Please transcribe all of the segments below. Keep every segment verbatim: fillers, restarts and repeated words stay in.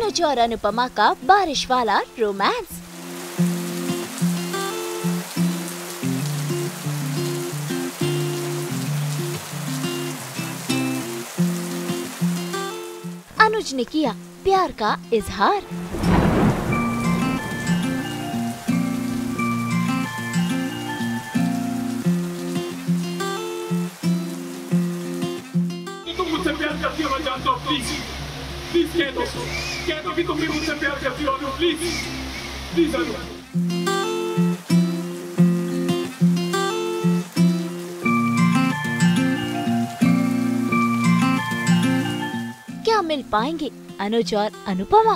अनुज और अनुपमा का बारिश वाला रोमांस। अनुज ने किया प्यार का इजहार। तुम मुझसे प्यार करती हो, मैं जानता हूँ। प्लीज प्लीज कह दो कह दो कि तुम भी मुझसे प्यार करती हो। Anu please please Anu. क्या मिल पाएंगे अनुज और अनुपमा?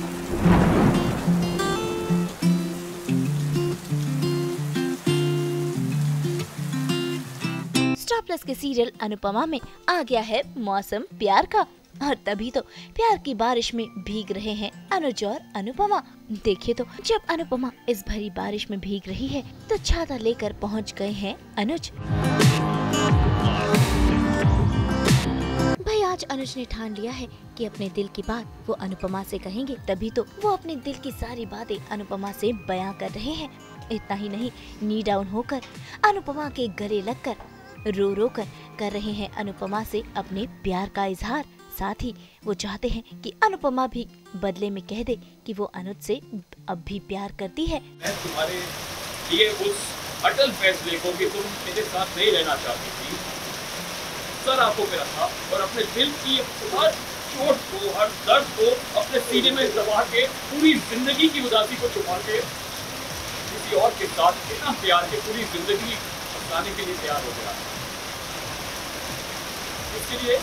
स्टार प्लस के सीरियल अनुपमा में आ गया है मौसम प्यार का, और तभी तो प्यार की बारिश में भीग रहे हैं अनुज और अनुपमा। देखिए तो जब अनुपमा इस भरी बारिश में भीग रही है तो छाता लेकर पहुंच गए हैं अनुज। भाई आज अनुज ने ठान लिया है कि अपने दिल की बात वो अनुपमा से कहेंगे, तभी तो वो अपने दिल की सारी बातें अनुपमा से बयां कर रहे हैं। इतना ही नहीं, नी डाउन होकर अनुपमा के गले लगकर रो रो कर कर रहे हैं अनुपमा से अपने प्यार का इजहार। साथ ही वो चाहते हैं कि अनुपमा भी बदले में कह दे कि वो अनुज से अब भी प्यार करती है। मैं तुम्हारे लिए उस अटल फैसले को कि तुम मेरे साथ नहीं रहना चाहती थी सर आंखों पे रखा और अपने दिल की हर चोट को, हर दर्द को अपने सीने में दबा के, पूरी जिंदगी की उदासी को छुपा के किसी और के साथ बिना प्यार के पूरी जिंदगी अपनाने के लिए तैयार हो गया। इसके लिए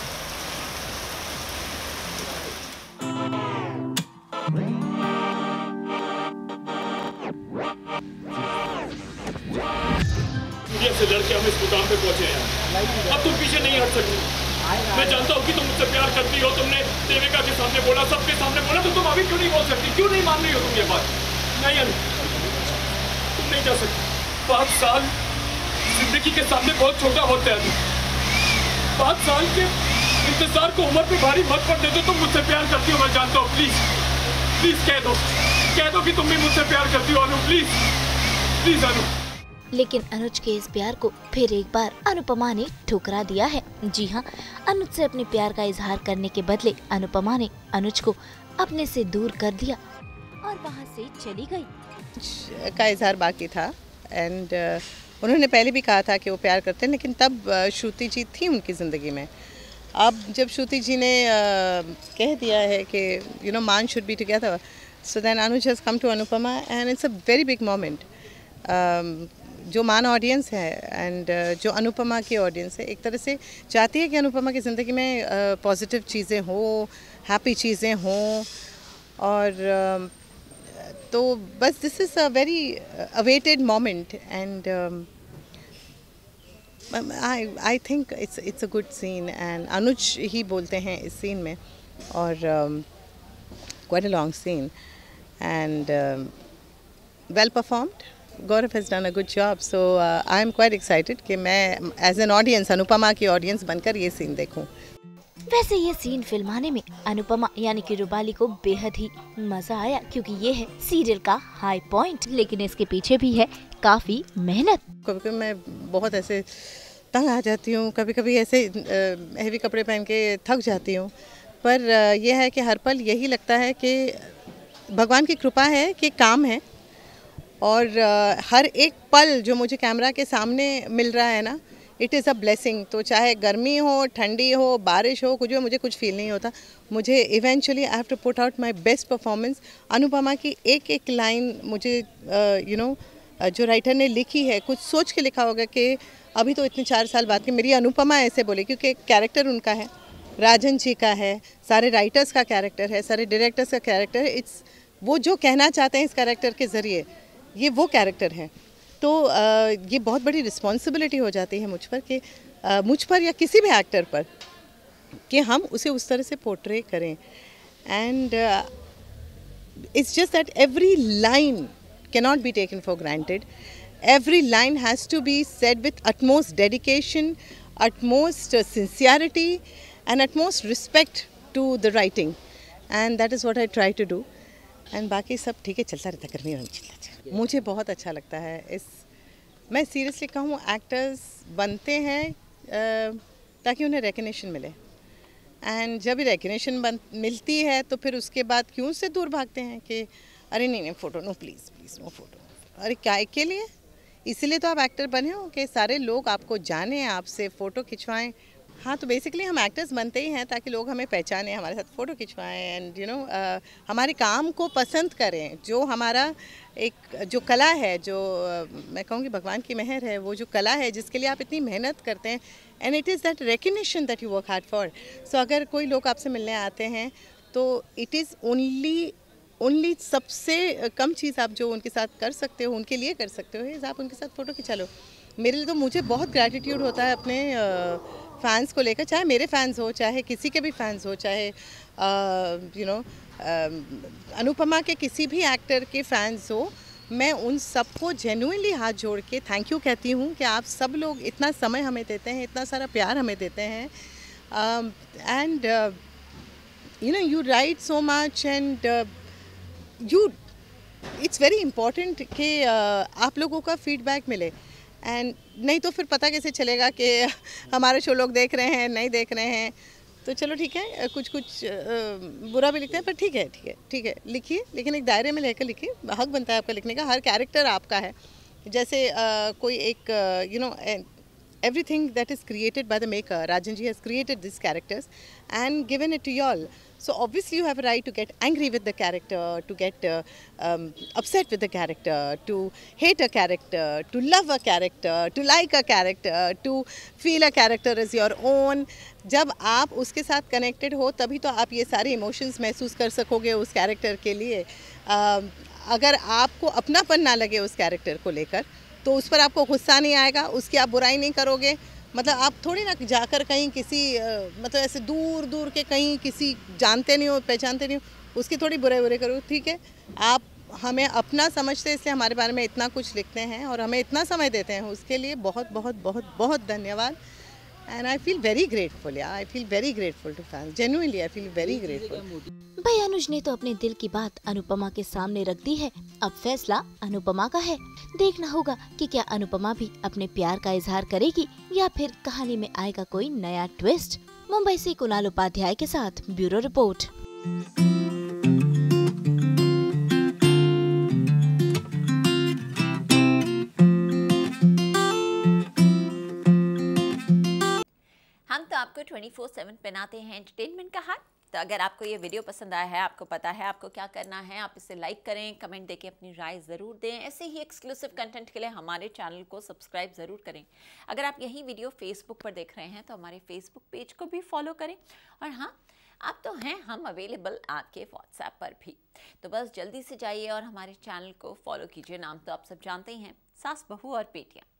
से लड़के हम इस मुकाम पे पहुंचे हैं। अब तुम पीछे नहीं हट सकती। मैं जानता हूँ कि तुम मुझसे प्यार करती हो। तुमने देविका के सामने बोला, सबके सामने बोला, तो तुम अभी क्यों नहीं बोल सकती? क्यों नहीं मान रही हो तुम ये बात? नहीं अनु, तुम नहीं जा सकती। पाँच साल जिंदगी के सामने बहुत छोटा होता है। पाँच साल के इंतजार को उम्र पे भारी मत पड़ने दो। तुम मुझसे प्यार करती हो, मैं जानता हूँ। प्लीज प्लीज कह दो कह दो कि तुम भी मुझसे प्यार करती हो अनु। प्लीज प्लीज अनु। लेकिन अनुज के इस प्यार को फिर एक बार अनुपमा ने ठुकरा दिया है। जी हाँ, अनुज से अपने प्यार का इजहार करने के बदले अनुपमा ने अनुज को अपने से दूर कर दिया और वहाँ से चली गई। का इजहार बाकी था एंड uh, उन्होंने पहले भी कहा था कि वो प्यार करते हैं, लेकिन तब uh, श्रुति जी थी उनकी ज़िंदगी में। अब जब श्रुति जी ने uh, कह दिया है कि you know Maan should be together, so then Anuj has come to Anupama and it's a very big moment. जो मान ऑडियंस है एंड uh, जो अनुपमा की ऑडियंस है एक तरह से चाहती है कि अनुपमा की ज़िंदगी में पॉजिटिव uh, चीज़ें हो, हैप्पी चीज़ें हों, और uh, तो बस this is a very awaited moment and I I think it's it's a good scene and Anuj ही बोलते हैं इस सीन में, और quite a long scene and well performed. Gaurav has done a good job, so uh, I am quite excited कि मैं as an audience Anupama की ऑडियंस बनकर ये सीन देखूं। वैसे ये सीन फिल्माने में अनुपमा यानी कि रूपाली को बेहद ही मजा आया, क्योंकि ये है सीरियल का हाई पॉइंट, लेकिन इसके पीछे भी है काफी मेहनत। कभी कभी मैं बहुत ऐसे तंग आ जाती हूँ, कभी कभी ऐसे हैवी कपड़े पहन के थक जाती हूँ, पर यह है कि हर पल यही लगता है कि भगवान की कृपा है कि काम है, और uh, हर एक पल जो मुझे कैमरा के सामने मिल रहा है ना, इट इज़ अ ब्लेसिंग। तो चाहे गर्मी हो, ठंडी हो, बारिश हो, कुछ भी, मुझे कुछ फील नहीं होता। मुझे eventually I have to put out my best performance. Anupama की एक एक लाइन मुझे यू नो जो राइटर ने लिखी है, कुछ सोच के लिखा होगा कि अभी तो इतने चार साल बाद की मेरी अनुपमा ऐसे बोले, क्योंकि कैरेक्टर उनका है, राजन जी का है, सारे राइटर्स का कैरेक्टर है, सारे डायरेक्टर्स का कैरेक्टर है। इट्स वो जो कहना चाहते हैं इस कैरेक्टर के ज़रिए, ये वो कैरेक्टर है। तो आ, ये बहुत बड़ी रिस्पॉन्सिबिलिटी हो जाती है मुझ पर कि आ, मुझ पर या किसी भी एक्टर पर कि हम उसे उस तरह से पोर्ट्रे करें। And it's just that every line cannot be taken for granted. Every line has to be said with utmost dedication, utmost sincerity and utmost respect to the writing. And that is what I try to do. And बाकी सब ठीक है, चलता रहता, गर्मी में चलता। मुझे बहुत अच्छा लगता है इस, मैं सीरियसली कहूँ, एक्टर्स बनते हैं uh, ताकि उन्हें रिकग्निशन मिले, एंड जब रिकग्निशन बन मिलती है तो फिर उसके बाद क्यों से दूर भागते हैं कि अरे नहीं नहीं photo no, please please no photo. अरे क्या के लिए? इसीलिए तो आप एक्टर बने हो कि सारे लोग आपको जाने, आपसे फ़ोटो खिंचवाएं। हाँ, तो बेसिकली हम एक्टर्स बनते ही हैं ताकि लोग हमें पहचानें, हमारे साथ फ़ोटो खिंचवाएं, एंड यू नो हमारे काम को पसंद करें। जो हमारा एक जो कला है, जो uh, मैं कहूँगी भगवान की मेहर है, वो जो कला है जिसके लिए आप इतनी मेहनत करते हैं, and it is that recognition that you work hard for. So अगर कोई लोग आपसे मिलने आते हैं तो इट इज़ ओनली ओनली सबसे कम चीज़ आप जो उनके साथ कर सकते हो, उनके लिए कर सकते हो, इस आप उनके साथ फ़ोटो खिंचा लो। मेरे लिए तो, मुझे बहुत ग्रैटिट्यूड होता है अपने फैंस को लेकर, चाहे मेरे फैंस हो, चाहे किसी के भी फैंस हो, चाहे यू नो अनुपमा के किसी भी एक्टर के फैंस हो, मैं उन सबको जेन्युइनली हाथ जोड़ के थैंक यू कहती हूँ कि आप सब लोग इतना समय हमें देते हैं, इतना सारा प्यार हमें देते हैं, and you know you right so much, and you it's very important कि uh, आप लोगों का फीडबैक मिले, एंड नहीं तो फिर पता कैसे चलेगा कि हमारे शो लोग देख रहे हैं, नहीं देख रहे हैं। तो चलो ठीक है, कुछ कुछ uh, बुरा भी लिखते हैं, पर ठीक है ठीक है ठीक है लिखिए, लेकिन एक दायरे में लेकर लिखिए। हक बनता है आपका लिखने का, हर कैरेक्टर आपका है। जैसे uh, कोई एक you know everything that is created by the maker, Rajan ji has created these characters and given it to y'all. So obviously you have a right to get angry with the character, to get uh, um, upset with the character, to hate a character, to love a character, to like a character, to feel a character as your own. जब आप उसके साथ connected हो तभी तो आप ये सारे emotions महसूस कर सकोगे उस character के लिए। uh, अगर आपको अपनापन ना लगे उस character को लेकर तो उस पर आपको गुस्सा नहीं आएगा, उसकी आप बुराई नहीं करोगे। मतलब आप थोड़ी ना जाकर कहीं किसी मतलब ऐसे दूर दूर के कहीं किसी जानते नहीं हो, पहचानते नहीं हो, उसकी थोड़ी बुराई बुराई करो। ठीक है, आप हमें अपना समझते इसलिए हमारे बारे में इतना कुछ लिखते हैं और हमें इतना समय देते हैं, उसके लिए बहुत बहुत बहुत बहुत धन्यवाद। And I feel very grateful, yeah I feel very grateful to fans, genuinely I feel very grateful. भाई अनुज ने तो अपने दिल की बात अनुपमा के सामने रख दी है, अब फैसला अनुपमा का है। देखना होगा कि क्या अनुपमा भी अपने प्यार का इजहार करेगी या फिर कहानी में आएगा कोई नया ट्विस्ट। मुंबई से कुणाल उपाध्याय के साथ ब्यूरो रिपोर्ट। हम तो आपको ट्वेंटी फोर सेवन पहनाते हैं एंटरटेनमेंट का हाथ। तो अगर आपको ये वीडियो पसंद आया है, आपको पता है आपको क्या करना है, आप इसे लाइक करें, कमेंट देके अपनी राय ज़रूर दें। ऐसे ही एक्सक्लूसिव कंटेंट के लिए हमारे चैनल को सब्सक्राइब ज़रूर करें। अगर आप यही वीडियो फेसबुक पर देख रहे हैं तो हमारे फेसबुक पेज को भी फॉलो करें। और हाँ, आप तो हैं हम अवेलेबल आपके व्हाट्सएप पर भी, तो बस जल्दी से जाइए और हमारे चैनल को फॉलो कीजिए। नाम तो आप सब जानते ही हैं, सास बहू और बेटियाँ।